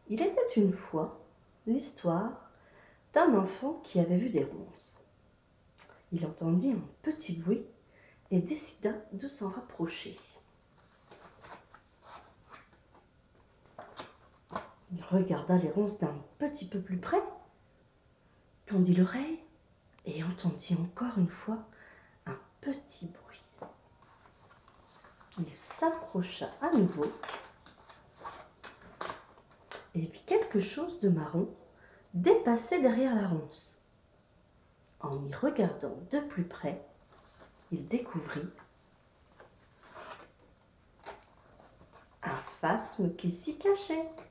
Il était une fois l'histoire d'un enfant qui avait vu des ronces. Il entendit un petit bruit et décida de s'en rapprocher. Il regarda les ronces d'un petit peu plus près, tendit l'oreille et entendit encore une fois un petit bruit. Il s'approcha à nouveau et vit quelque chose de marron dépasser derrière la ronce. En y regardant de plus près, il découvrit un phasme qui s'y cachait.